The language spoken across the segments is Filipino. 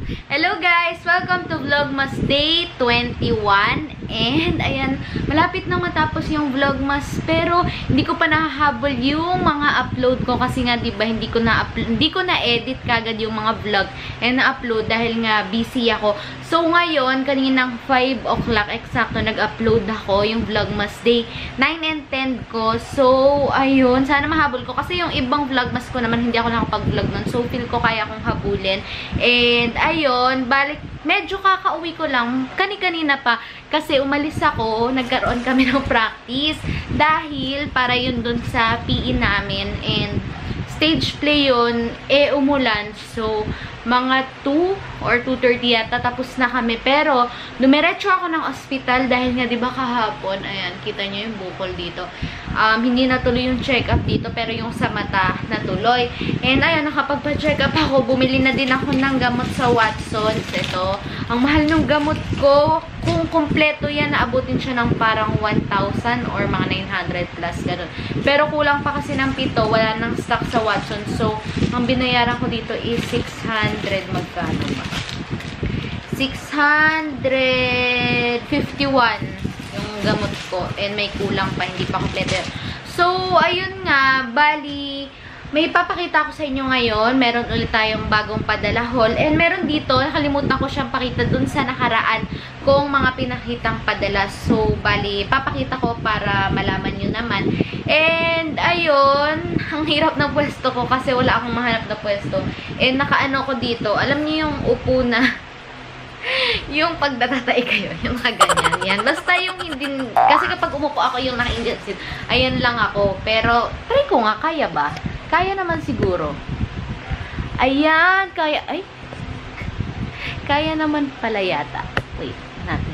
Hello guys! Welcome to Vlogmas Day 21. And ayan, malapit na matapos yung Vlogmas pero hindi ko pa nahahabol yung mga upload ko kasi nga 'di ba hindi ko na edit kagad yung mga vlog and na-upload dahil nga busy ako. So ngayon, kaninang 5 o'clock eksakto nag-upload ako yung Vlogmas Day 9 and 10 ko. So ayun, sana mahabol ko kasi yung ibang Vlogmas ko naman hindi ako nakapag-vlog nun. So feel ko kaya akong habulin. And ayun, balik medyo kakauwi ko lang, kani-kanina pa, kasi umalis ako, nagkaroon kami ng practice, dahil para yun dun sa PE namin, and stage play yun, umulan, so, mga 2 or 2:30 yata, tapos na kami, pero, dumiretso ako ng ospital, dahil nga, diba kahapon, ayan, kita nyo yung bukol dito, hindi natuloy yung check-up dito, pero yung sa mata, natuloy, and ayan, nakapagpa-check up ako, bumili na din ako ng gamot sa Watsons, ito, ang mahal ng gamot ko, kung kompleto yan, naabutin siya ng parang 1,000 or mga 900 plus, ganun. Pero kulang pa kasi ng 7, wala nang stock sa Watsons. So, ang binayaran ko dito is 600, magkano ba? 651 yung gamot ko. And may kulang pa, hindi pa kompleto. So, ayun nga, bali, may papakita ko sa inyo ngayon. Meron ulit tayong bagong padala haul. And meron dito, nakalimutan ko siyang pakita dun sa nakaraan kung mga pinakitang padala. So, bali, papakita ko para malaman nyo naman. And, ayun, ang hirap ng pwesto ko kasi wala akong mahanap na pwesto. And, nakaano ko dito. Alam niyo yung upo na yung pagdatatay kayo, yung nakaganyan. Yan. Basta yung hindi, kasi kapag umupo ako yung naka-Indian seat, ayan lang ako. Pero, try ko nga, kaya ba? Kaya naman siguro. Ayan, kaya, ay. Kaya naman pala yata. Wait, natin.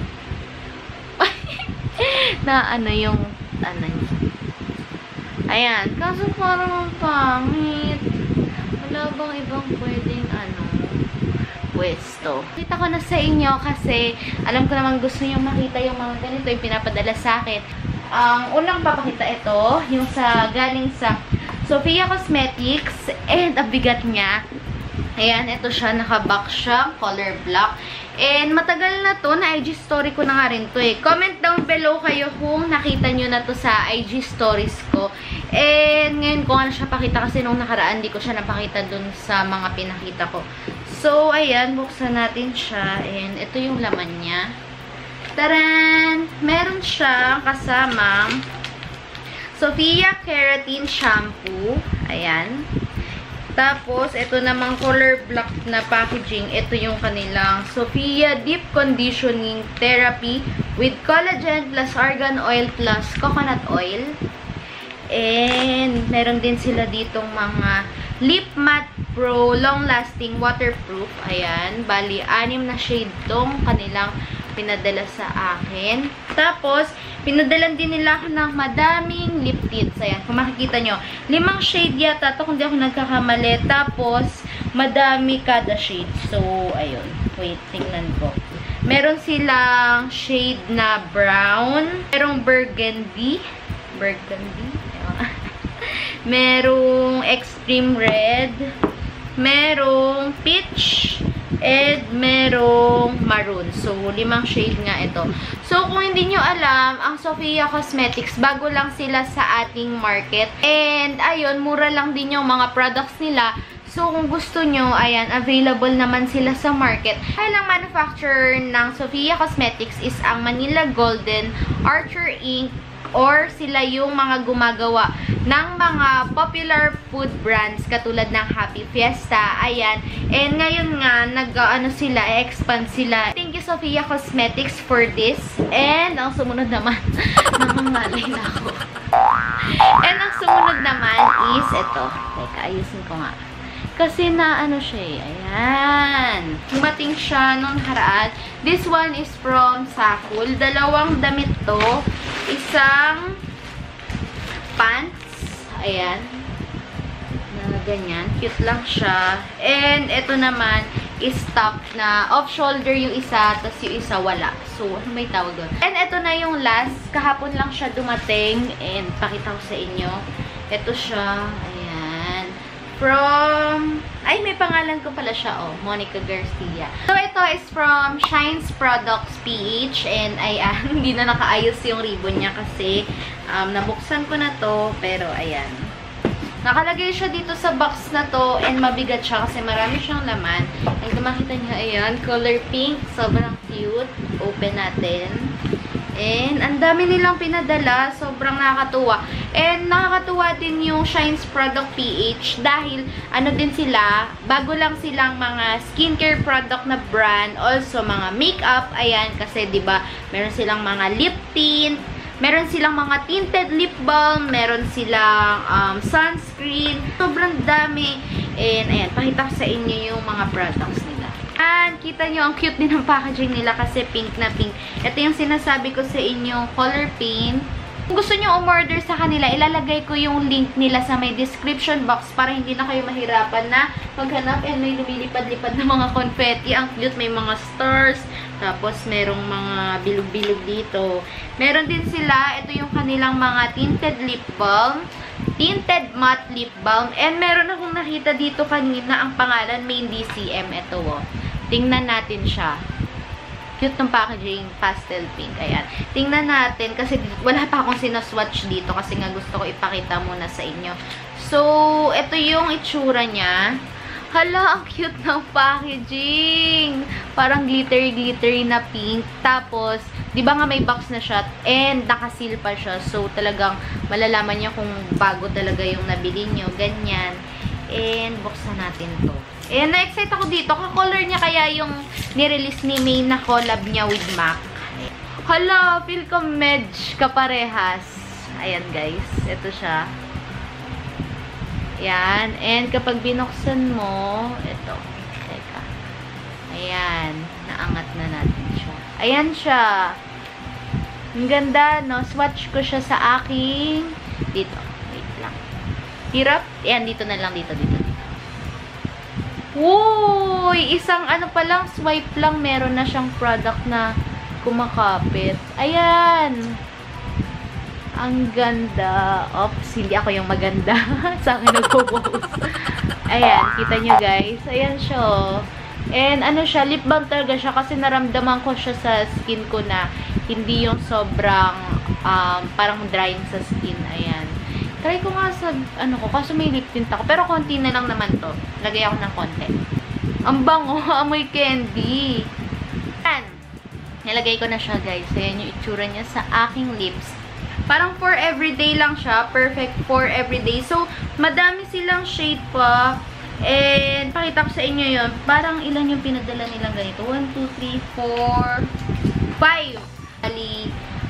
Na ano yung, ano yun. Ayan, kaso parang pangit. Wala bang ibang pwedeng, ano, pwesto. Kita ko na sa inyo kasi alam ko naman gusto nyo makita yung mga ganito yung pinapadala sa akin. Ang unang papakita ito, yung sa galing sa Sofia Cosmetics, and ang bigat niya. Ayan, ito siya, naka-box siya, color black. And matagal na to, na IG story ko na nga rin to eh. Comment down below kayo kung nakita nyo na to sa IG stories ko. And ngayon ko nga na siya pakita kasi nung nakaraan di ko siya napakita dun sa mga pinakita ko. So, ayan, buksan natin siya. And ito yung laman niya. Taran! Meron siya kasamang Sofia Keratin Shampoo. Ayan. Tapos, ito namang color black na packaging. Ito yung kanilang Sofia Deep Conditioning Therapy with Collagen plus Argan Oil plus Coconut Oil. And, meron din sila ditong mga Lip Matte Pro Long Lasting Waterproof. Ayan. Bali, 6 na shade tong kanilang pinadala sa akin. Tapos, pinadalan din nila ako ng madaming lip tints. Ayan, kung makikita nyo. 5 shade yata ito, kung di ako nagkakamali. Tapos, madami kada shade. So, ayun. Wait, tingnan ko. Meron silang shade na brown. Merong burgundy. Burgundy. Merong extreme red. Merong peach. And merong maroon. So, 5 shade nga ito. So, kung hindi nyo alam, ang Sofia Cosmetics, bago lang sila sa ating market. And, ayun, mura lang din yung mga products nila. So, kung gusto nyo, ayan, available naman sila sa market. Dahil ang manufacturer ng Sofia Cosmetics is ang Manila Golden, Archer Inc., or sila yung mga gumagawa ng mga popular food brands katulad ng Happy Fiesta. Ayan. And ngayon nga, nag-ano sila, expand sila. Thank you, Sofia Cosmetics, for this. And ang sumunod naman, nangangalay na ako. And ang sumunod naman is ito. Teka, ayusin ko nga. Kasi na ano siya eh. Ayan. Dumating siya nung haraan. This one is from Sakul. 2 damit to. Isang pants. Ayan. Na ganyan. Cute lang siya. And ito naman is top na off-shoulder yung isa, tapos yung isa wala. So, ano may tawag doon? And ito na yung last. Kahapon lang siya dumating. And pakita ko sa inyo. Ito siya. Ayan. from... Ay, may pangalan ko pala siya, oh. Monica Garcia. So, ito is from Shines Products PH. And, ayan, hindi na nakaayos yung ribbon niya kasi nabuksan ko na to. Pero, ayan. Nakalagay siya dito sa box na to and mabigat siya kasi marami siyang laman. And kung makita niyo, ayan, color pink. Sobrang cute. Open natin. And ang dami nilang pinadala. Sobrang nakakatuwa. And nakakatuwa din yung Shines Product PH dahil ano din sila, bago lang silang mga skincare product na brand. Also, mga makeup. Ayan, kasi 'di ba meron silang mga lip tint. Meron silang mga tinted lip balm, meron silang sunscreen. Sobrang dami. And, ayan, pakita ko sa inyo yung mga products nila. And, kita nyo, ang cute din ng packaging nila kasi pink na pink. Ito yung sinasabi ko sa inyo, color pink. Kung gusto nyo umorder sa kanila, ilalagay ko yung link nila sa may description box para hindi na kayo mahirapan na maghanap. And may lumilipad-lipad na mga confetti. Ang cute, may mga stars. Tapos, merong mga bilog-bilog dito. Meron din sila, ito yung kanilang mga tinted lip balm. Tinted matte lip balm. And meron akong nakita dito kanina, ang pangalan, Main DCM. Ito, oh. Tingnan natin siya. Cute ng packaging, pastel pink. Ayan. Tingnan natin kasi wala pa akong sinaswatch dito kasi nga gusto ko ipakita muna sa inyo. So, ito yung itsura niya. Hala, ang cute ng packaging. Parang glittery-glittery na pink. Tapos, di ba nga may box na siya and nakasil pa siya. So, talagang malalaman niyo kung bago talaga yung nabili niyo. Ganyan. And, buksan natin to. And, na-excite ako dito. Ka-color niya kaya yung nirelease ni May na collab niya with MAC. Hala, feel ko medj kaparehas. Ayan, guys. Ito siya. Ayan. And, kapag binuksan mo, ito. Teka. Ayan. Naangat na natin siya. Ayan siya. Ang ganda, no? Swatch ko siya sa aking... Dito. Wait lang. Hirap. Ayan, dito na lang. Dito. Uy! Isang ano pa lang, swipe lang, meron na siyang product na kumakapit. Ayan! Ang ganda. Oops, hindi ako yung maganda. Sa akin nagpo-post. Ayan, kita nyo guys. Ayan siya. And ano siya, lip balm talaga siya kasi naramdaman ko siya sa skin ko na hindi yung sobrang parang drying sa skin. Ayan. Try ko nga sa, ano ko, kaso may lip tint ako. Pero konti na lang naman to. Lagay ako ng konti. Ang bango, amoy candy. Yan. Nilagay ko na siya, guys. Ayan yung itsura niya sa aking lips. Parang for everyday lang siya. Perfect for everyday. So, madami silang shade pa. And, pakita ko sa inyo yun. Parang ilan yung pinadala nilang ganito. 1, 2, 3, 4, 5. Bali,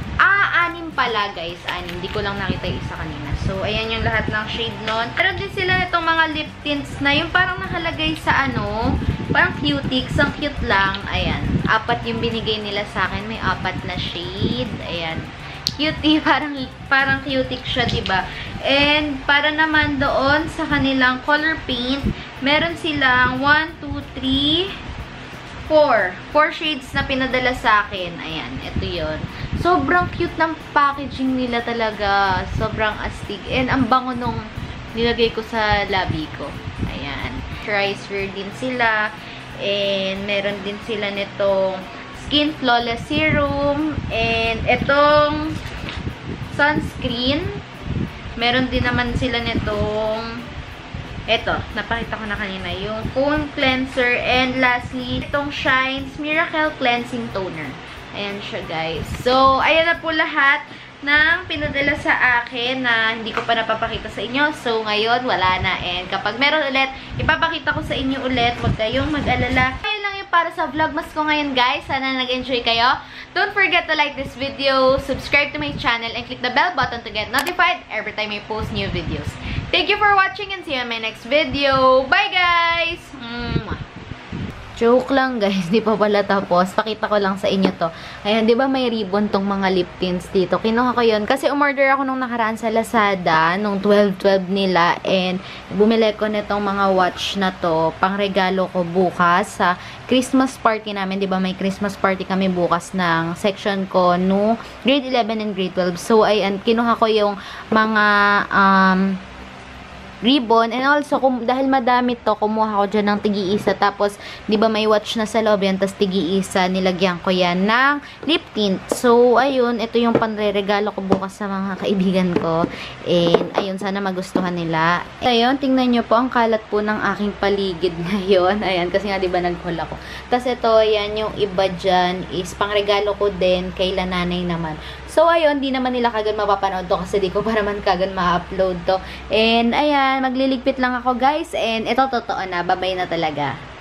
6 pala guys. 6. Hindi ko lang nakita yung isa kanina. So, ayan yung lahat ng shade nun. Meron din sila itong mga lip tints na yung parang nakalagay sa ano, parang cutics. Ang cute lang. Ayan. 4 yung binigay nila sa akin. May 4 na shade. Ayan. Cutie. Parang cutic siya, diba? And, para naman doon sa kanilang color paint, meron silang 1, 2, 3, 4. 4 shades na pinadala sa akin. Ayan. Ito yun. Sobrang cute ng packaging nila talaga. Sobrang astig. And ang bango nung nilagay ko sa labi ko. Ayan. Moisturizer din sila. And meron din sila nitong Skin Flawless Serum. And itong sunscreen. Meron din naman sila nitong ito, napakita ko na kanina. Yung Foam Cleanser. And lastly, itong Shines Miracle Cleansing Toner. Ayan siya, guys. So, ayan na po lahat ng pinadala sa akin na hindi ko pa napapakita sa inyo. So, ngayon, wala na. And kapag meron ulit, ipapakita ko sa inyo ulit. Huwag kayong mag-alala. Ayun lang yung para sa vlogmas ko ngayon, guys. Sana nag-enjoy kayo. Don't forget to like this video, subscribe to my channel, and click the bell button to get notified every time I post new videos. Thank you for watching and see you in my next video. Bye, guys! Joke lang, guys. Di pa pala tapos. Pakita ko lang sa inyo to. Ayan, di ba may ribbon tong mga lip tints dito? Kinuha ko yun. Kasi umorder ako nung nakaraan sa Lazada, nung 12/12 nila. And bumili ko nitong mga watch na to. Pang regalo ko bukas sa Christmas party namin. Di ba may Christmas party kami bukas ng section ko no grade 11 and grade 12. So, ayan, kinuha ko yung mga ribbon. And also, dahil madami to, kumuha ko dyan ng tigi-isa. Tapos, di ba may watch na sa loob yan, tapos tigi-isa, nilagyan ko yan ng lip tint. So, ayun, ito yung panre-regalo ko bukas sa mga kaibigan ko. And, ayun, sana magustuhan nila. Ayun, tingnan nyo po, ang kalat po ng aking paligid ngayon. Ayan, kasi nga, di ba, nag-haul ako. Tapos, ito, ayan, yung iba dyan is pangregalo ko din kay nanay naman. So, ayun, di naman nila kagad mapapanood to kasi di ko pa naman kagad ma-upload to. And, ayan, magliligpit lang ako, guys. And, ito, totoo na. Babay na talaga.